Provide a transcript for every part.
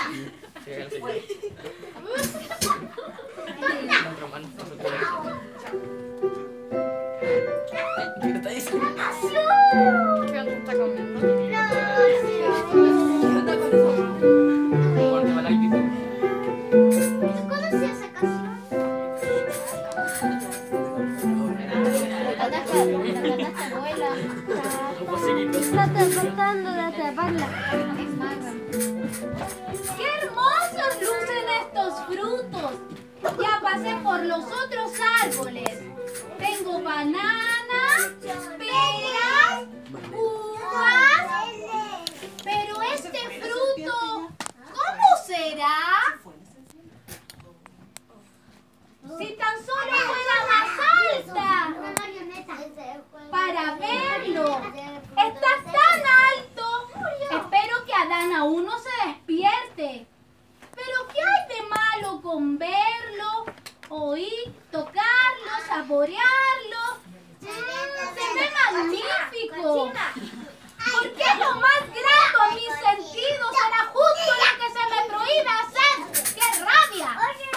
¡Qué hermosos lucen estos frutos! Ya pasé por los otros árboles. Tengo bananas, peras, uvas. Pero este fruto, ¿cómo será? Si tan solo fuera más alta para verlo. Está tan alto. Espero que Adán aún no se despierte. Pero ¿qué hay de malo con verlo, oír, tocarlo, saborearlo? Se ve magnífico. ¿Por qué lo más grato a mis sentidos será justo lo que se me prohíbe hacer? ¡Qué rabia!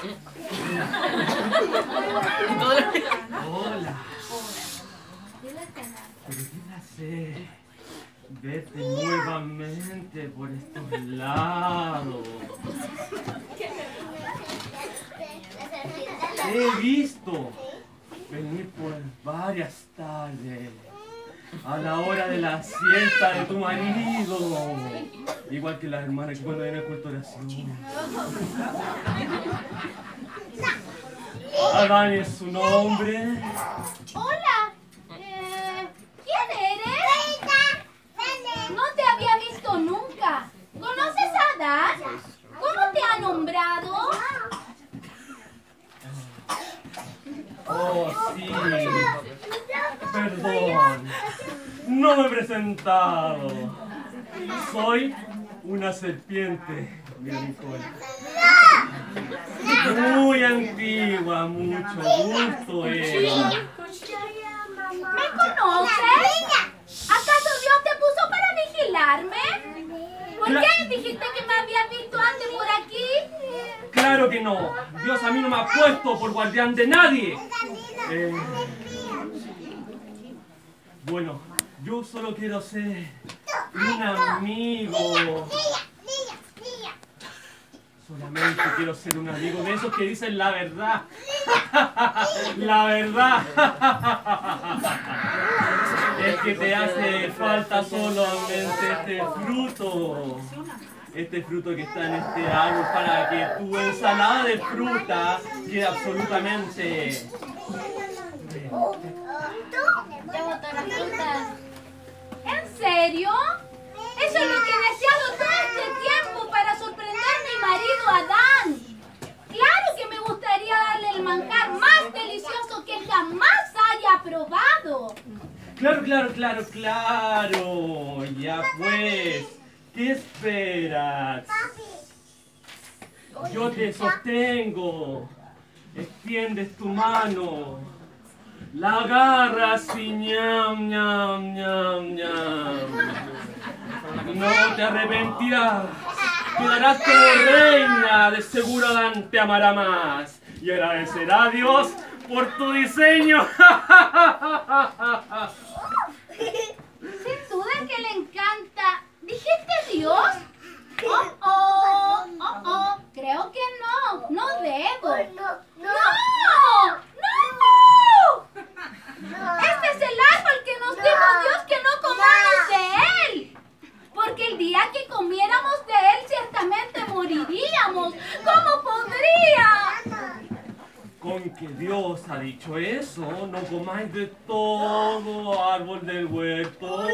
Hola. Qué placer verte nuevamente por estos lados. Te he visto venir por varias tardes a la hora de la siesta de tu marido, igual que las hermanas que cuando vienen al culto de oración. Adán es su nombre. Hola, ¿quién eres? No te había visto nunca. ¿Conoces a Adán? ¿Cómo te ha nombrado? Oh, sí. Perdón. No me he presentado. Soy una serpiente, Nicole. Muy antigua, mucho gusto, Eva. ¿Me conoces? ¿Acaso Dios te puso para vigilarme? ¿Por qué dijiste que me habías visto antes por aquí? Claro que no. Dios a mí no me ha puesto por guardián de nadie. Bueno, yo solo quiero ser un amigo. Solamente quiero ser un amigo de esos que dicen la verdad. La verdad. Es que te hace falta solamente este fruto. Este fruto que está en este árbol para que tu ensalada de fruta quede absolutamente... Ya botó las frutas. ¿En serio? Eso es lo que he deseado todo este tiempo para sorprender a mi marido Adán. Claro que me gustaría darle el manjar más delicioso que jamás haya probado. Claro. Ya pues, ¿qué esperas? Yo te sostengo. Extiendes tu mano. La agarras y ñam. No te arrepentirás. Quedarás como reina. De seguro Adán te amará más. Y agradecerá a Dios por tu diseño. Sin duda que le encanta. ¿Dijiste Dios? Creo que no. No debo. ¡No! Este es el árbol que nos dijo Dios que no comamos de él. Porque el día que comiéramos de él ciertamente moriríamos. ¿Cómo podría? Con que Dios ha dicho eso, no comáis de todo árbol del huerto.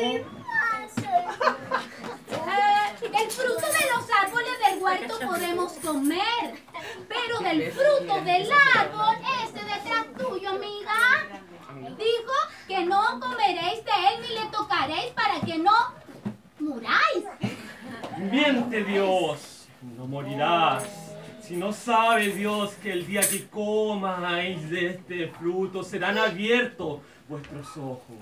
El fruto de los árboles del huerto podemos comer, pero del fruto del árbol, ese detrás tuyo, amiga, dijo que no comeréis de él ni le tocaréis para que no muráis. Miente Dios, no morirás. Si no sabe Dios que el día que comáis de este fruto serán abiertos vuestros ojos.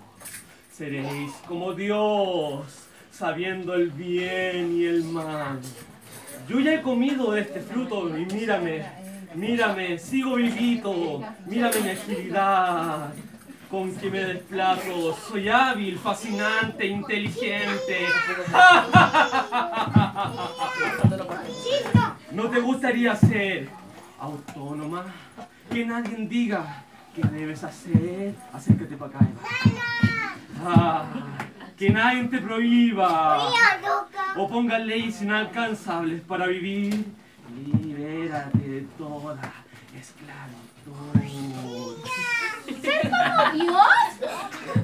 Seréis como Dios, sabiendo el bien y el mal. Yo ya he comido de este fruto y mírame, sigo vivito, mírame mi agilidad, con que me desplazo, soy hábil, fascinante, inteligente. ¿No te gustaría ser autónoma? Que nadie diga qué debes hacer. Acércate para acá, Eva. Que nadie te prohíba o ponga leyes inalcanzables para vivir. Libérate de toda esclavitud. ¿Ser como Dios?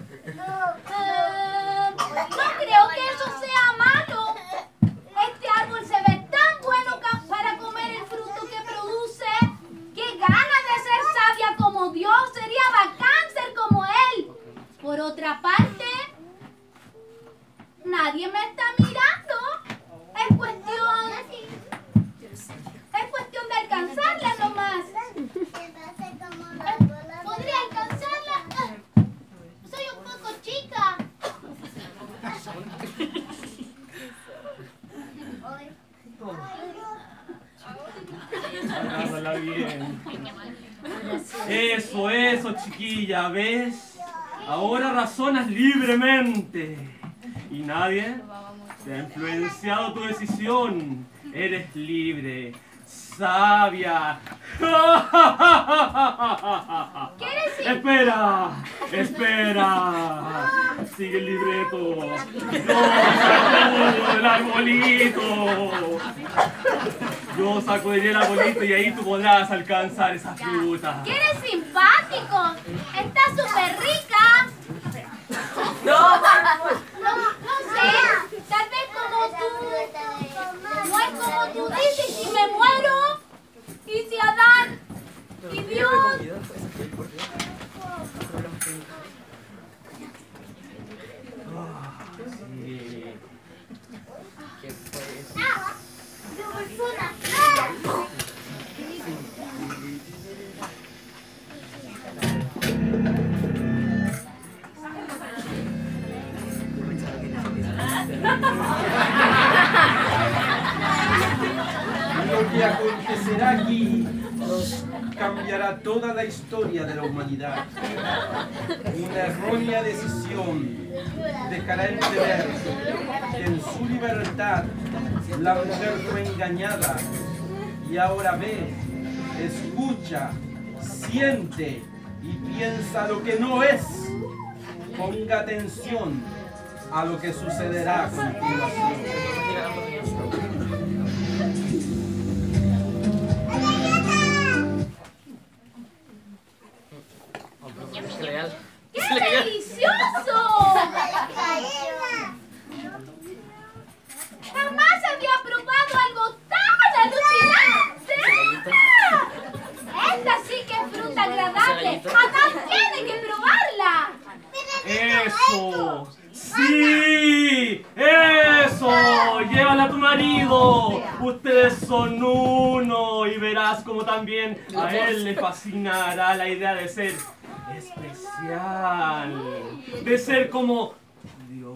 No creo que eso sea malo. Este árbol se ve tan bueno para comer el fruto que produce. ¡Qué ganas de ser sabia como Dios! Sería bacán ser como Él. Por otra parte, nadie me está mirando. Es cuestión de alcanzarla nomás. ¿Podría alcanzarla? Soy un poco chica. Agárrala bien. Eso, chiquilla, ¿ves? Ahora razonas libremente. Y nadie te ha influenciado tu decisión. Eres libre, sabia. ¿Quieres ir? Espera. Sigue el libreto. Yo sacudo el arbolito. Yo sacudiré el arbolito y ahí tú podrás alcanzar esa fruta. ¿Que eres simpático? Está súper rica. No. No sé, tal vez como tú. No es como tú dices, si me muero. Y si Adán y Dios. Lo que acontecerá aquí nos cambiará toda la historia de la humanidad. Una errónea decisión dejará entrever que en su libertad la mujer fue engañada y ahora ve, escucha, siente y piensa lo que no es. Ponga atención a lo que sucederá a continuación. ¡Qué delicioso! Jamás había probado algo tan alucinante. Esta sí que es fruta agradable. Adán tiene que probarla. ¡Eso! ¡Sí! ¡Eso! ¡Llévala a tu marido! Ustedes son uno y verás como también a él le fascinará la idea de ser especial, de ser como Dios.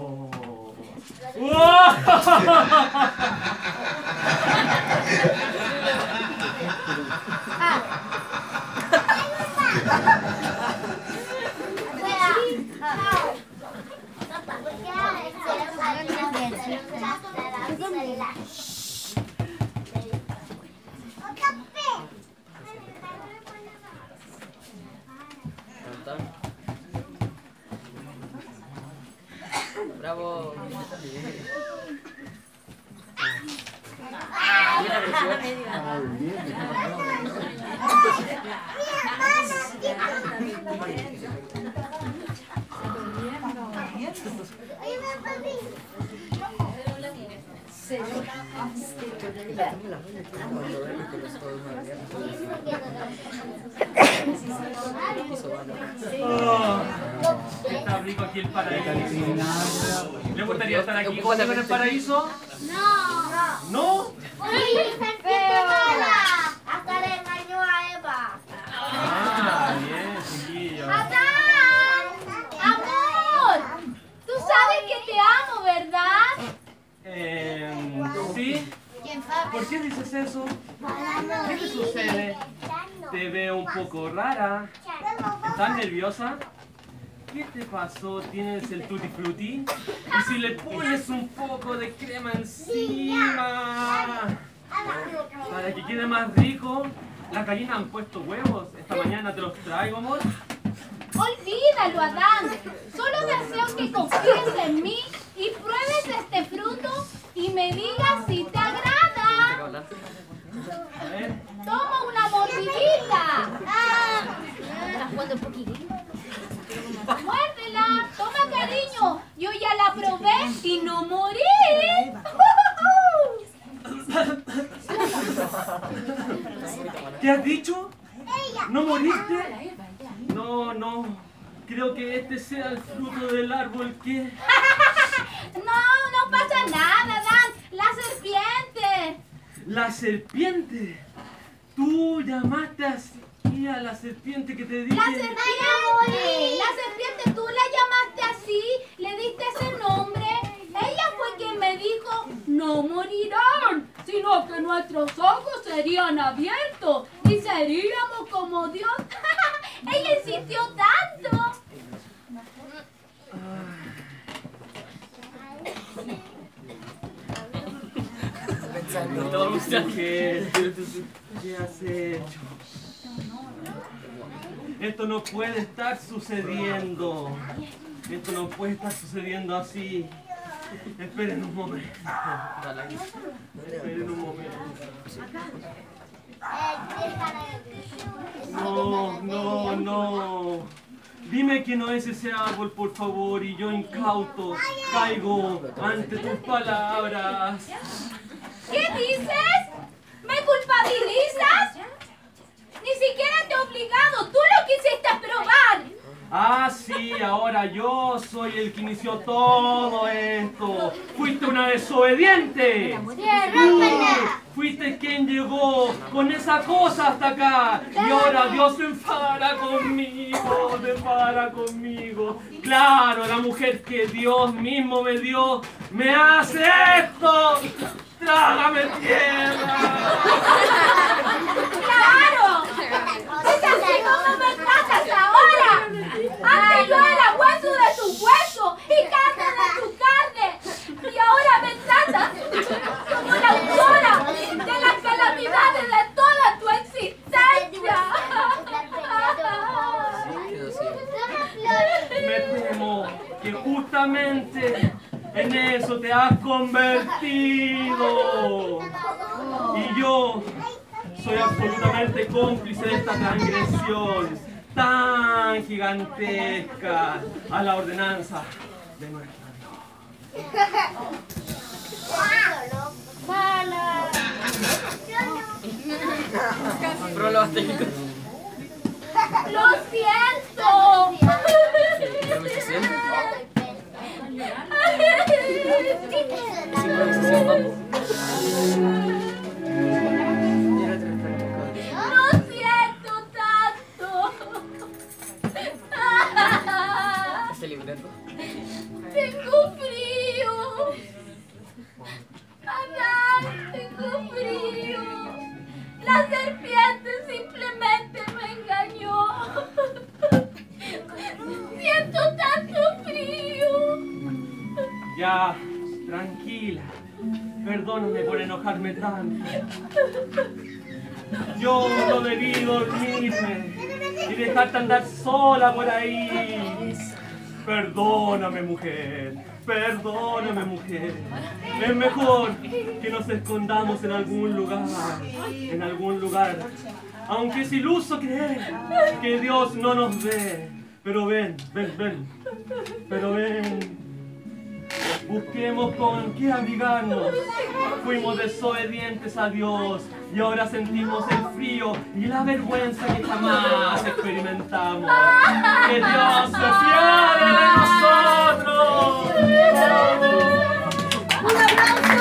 Bravo. Está rico aquí el paraíso. ¿Le gustaría estar aquí conmigo en el paraíso? No. ¿No? Sí, hasta le engañó a Eva. Ah, bien, chiquillo. Adán, amor, tú sabes que te amo, ¿verdad? Sí. ¿Por qué dices eso? ¿Qué te sucede? Te veo un poco rara. ¿Estás nerviosa? ¿Qué te pasó? ¿Tienes el tutti frutti? Y si le pones un poco de crema encima para que quede más rico. Las gallinas han puesto huevos. Esta mañana te los traigo, amor. Olvídalo, Adán. Solo deseo que confíes en mí y pruebes este fruto y me digas si te agrada. A ver. Toma una mordidita. Muérdela. Toma, cariño. Yo ya la probé y no morí. ¿Qué has dicho? ¿No moriste? No. Creo que este sea el fruto del árbol que... No pasa nada, Dan. La serpiente. ¡La serpiente! ¿Tú llamaste así a la serpiente que te dije? La serpiente, tú la llamaste así, le diste ese nombre. Ella fue quien me dijo, no morirán, sino que nuestros ojos serían abiertos y seríamos como Dios. Ella insistió tanto. Mujer, ¿qué has hecho? Esto no puede estar sucediendo. Esto no puede estar sucediendo así. Esperen un momento. Esperen un momento. No. Dime que no es ese árbol, por favor, y yo incauto caigo ante tus palabras. ¿Qué dices? ¿Me culpabilizas? Ni siquiera te he obligado, tú lo quisiste probar. Ah, sí, ahora yo soy el que inició todo esto. Fuiste una desobediente. Tú fuiste quien llegó con esa cosa hasta acá. Y ahora Dios se enfadará conmigo. Claro, la mujer que Dios mismo me dio me hace esto. ¡Trágame tierra! ¡Claro! ¡Es así como me tratas ahora! Antes yo era hueso de tu hueso y carne de tu carne. Y ahora me tratas como la autora de las calamidades de toda tu existencia. Me temo que justamente en eso te has convertido. Y yo soy absolutamente cómplice de esta transgresión tan gigantesca a la ordenanza de nuestro Dios. ¡Lo siento! ¡Lo siento tanto! ¡Tengo frío! ¡Adán, tengo frío! ¡La serpiente simplemente me engañó! ¡Siento tanto frío! Ya, tranquila. Perdóname por enojarme tanto. Yo no debí dormirme y dejarte andar sola por ahí. Perdóname, mujer. Perdóname, mujer. Es mejor que nos escondamos en algún lugar. Aunque es iluso creer que Dios no nos ve. Pero ven. Pero ven. Busquemos con qué abrigarnos. Fuimos desobedientes a Dios y ahora sentimos el frío y la vergüenza que jamás experimentamos. ¡Que Dios se apiade de nosotros! ¡Un aplauso!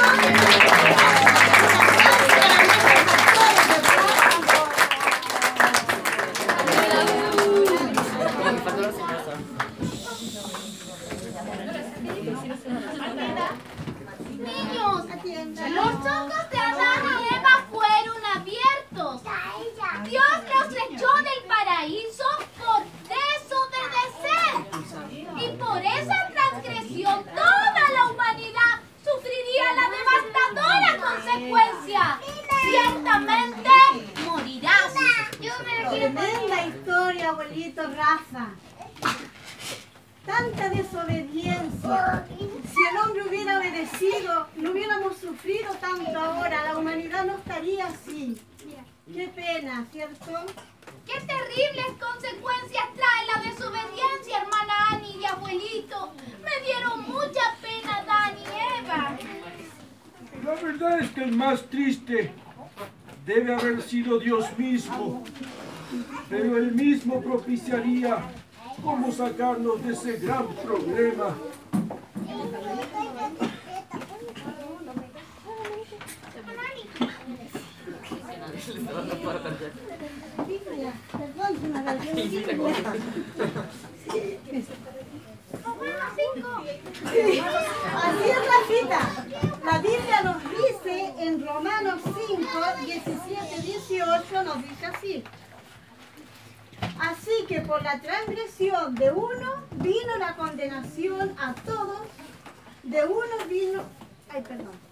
Niños, los ojos de Adán y Eva Tremenda historia, abuelito Rafa. Tanta desobediencia. Si el hombre hubiera obedecido, no hubiéramos sufrido tanto ahora. La humanidad no estaría así. Qué pena, ¿cierto? ¡Qué terribles consecuencias trae la desobediencia, hermana Ani y abuelito! Me dieron mucha pena Dani y Eva. La verdad es que el más triste debe haber sido Dios mismo, pero Él mismo propiciaría cómo sacarnos de ese gran problema. Así es, Rafita. La Biblia nos dice en Romanos 5, 17, 18, nos dice así. Así que por la transgresión de uno vino la condenación a todos, de uno vino... Ay, perdón.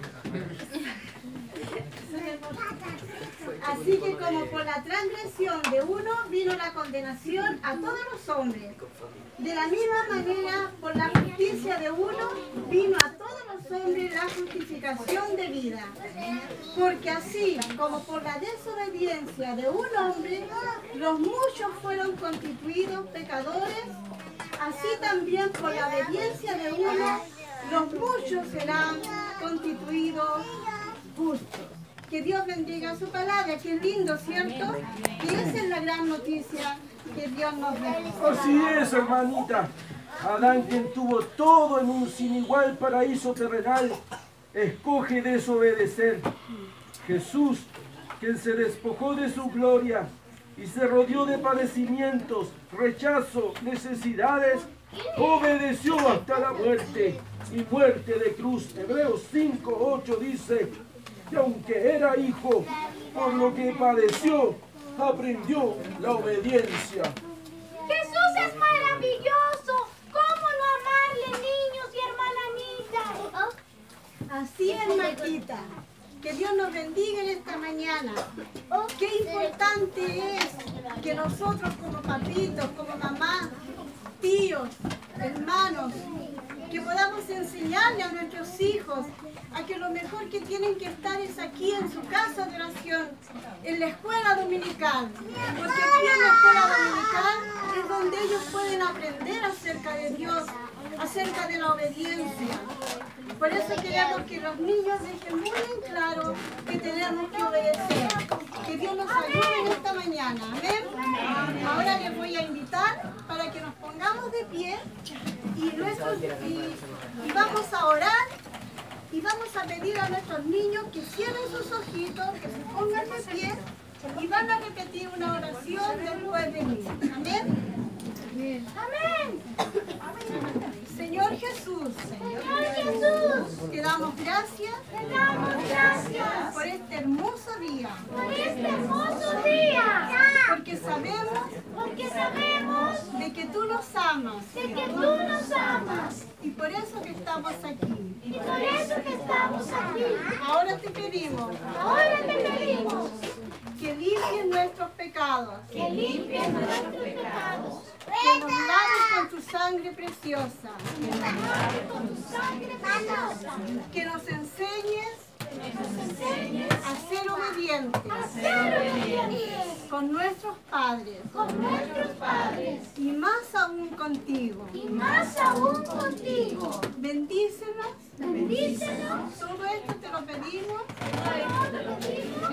Así que como por la transgresión de uno vino la condenación a todos los hombres, de la misma manera por la justicia de uno vino a todos los hombres la justificación de vida. Porque así como por la desobediencia de un hombre los muchos fueron constituidos pecadores, así también por la obediencia de uno los muchos serán constituidos justos. Que Dios bendiga su palabra, que es lindo, ¿cierto? Y esa es la gran noticia que Dios nos dejó. Así es, hermanita. Adán, quien tuvo todo en un sin igual paraíso terrenal, escoge desobedecer. Jesús, quien se despojó de su gloria y se rodeó de padecimientos, rechazo, necesidades, obedeció hasta la muerte y muerte de cruz. Hebreos 5:8 dice que aunque era hijo, por lo que padeció, aprendió la obediencia. ¡Jesús es maravilloso! ¿Cómo no amarle, niños y hermananitas? Así es, Marquita. Que Dios nos bendiga en esta mañana. Qué importante es que nosotros como papitos, como mamá, tíos, hermanos, que podamos enseñarle a nuestros hijos a que lo mejor que tienen que estar es aquí en su casa de oración, en la escuela dominical. Porque aquí en la escuela dominical es donde ellos pueden aprender acerca de Dios, acerca de la obediencia. Por eso queremos que los niños dejen muy en claro que tenemos que obedecer. Que Dios nos ayude en esta mañana. Amén. Ahora les voy a invitar para que nos pongamos de pie y vamos a orar y vamos a pedir a nuestros niños que cierren sus ojitos, que se pongan de pie y van a repetir una oración después de mí. Amén. ¡Amén! Señor Jesús, te damos gracias por este hermoso día. Porque sabemos de que tú nos amas. Y por eso que estamos aquí. Ahora te pedimos que limpies nuestros pecados. Que nos laves con tu sangre preciosa. Que nos enseñes a ser obedientes con nuestros padres y más aún contigo. Bendícenos. Todo esto te lo pedimos